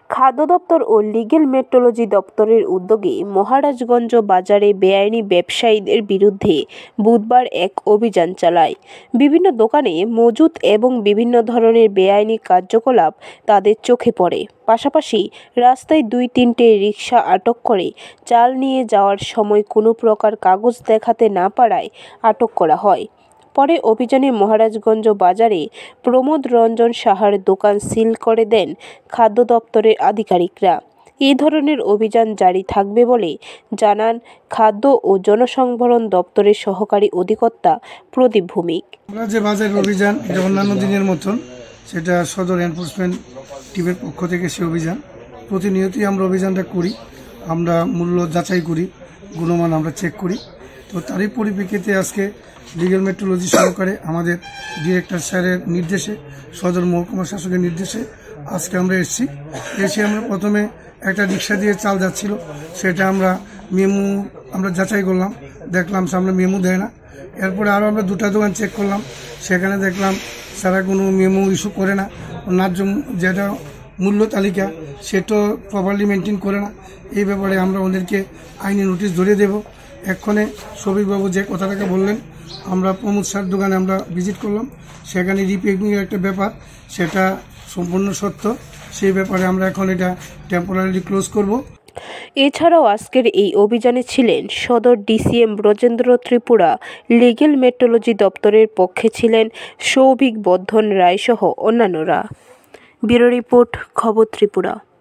খাদ্য দপ্তর ও legal metrology দপ্তরের উদ্যোগে মহারাজগঞ্জ বাজারে বেআইনি ব্যবসায়ীদের বিরুদ্ধে বুধবার এক অভিযান চালায়। বিভিন্ন দোকানে মজুত এবং বিভিন্ন ধরনের বেআইনি কার্যকলাপ তাদের চোখে পড়ে। পাশাপাশি রাস্তায় 2-3টে রিকশা আটক করে চাল নিয়ে যাওয়ার সময় কোনো প্রকার কাগজ দেখাতে না পারায় আটক করা হয়। পরে অভিযানে মহারাজগঞ্জ বাজারে প্রমোদ রঞ্জন সাহার দোকান সিল করে দেন খাদ্য দপ্তরের আধিকারিকরা। এই ধরনের অভিযান জারি থাকবে বলে জানান খাদ্য ও জনসংভরণ দপ্তরের সহকারী অধিকর্তা প্রদীপ ভৌমিক। আমরা যে বাজার অভিযান এটা অন্যান্য দিনের মতন, সেটা সদর এনফোর্সমেন্ট টিমের পক্ষ থেকে সে অভিযান প্রতিনিয়তই আমরা অভিযানটা করি। আমরা মূল্য যাচাই করি, গুণমান আমরা চেক করি। তো তারই পরিপ্রেক্ষিতে আজকে লিগ্যাল মেট্রোলজি সহকারে আমাদের ডিরেক্টর স্যারের নির্দেশে, সদর মহকুমা শাসকের নির্দেশে আজকে আমরা এসে আমরা প্রথমে একটা রিক্সা দিয়ে চাল যাচ্ছিল, সেটা আমরা আমরা যাচাই করলাম, দেখলাম সামনে মেমু দেয় না। এরপরে আরও আমরা 2টা দোকান চেক করলাম, সেখানে দেখলাম তারা কোনো মেমু ইস্যু করে না, ন্যায্য যেটা মূল্য তালিকা সেটাও প্রপারলি মেনটেন করে না। এই ব্যাপারে আমরা ওদেরকে আইনি নোটিশ ধরিয়ে দেব। এক্ষণে শফিকবাবু যে কথাটাকে বললেন, আমরা প্রমোদ স্যার দোকানে আমরা ভিজিট করলাম, সেখানে রিপেকিংয়ের একটা ব্যাপার, সেটা সম্পূর্ণ সত্য। সেই ব্যাপারে আমরা এখন এটা টেম্পোরারিলি ক্লোজ করব। এছাড়াও আজকের এই অভিযানে ছিলেন সদর DCM Brajendra Tripura, legal metrology দপ্তরের পক্ষে ছিলেন সৌভিক বর্ধন রায় সহ অন্যান্যরা। ব্যুরো রিপোর্ট, খবর ত্রিপুরা।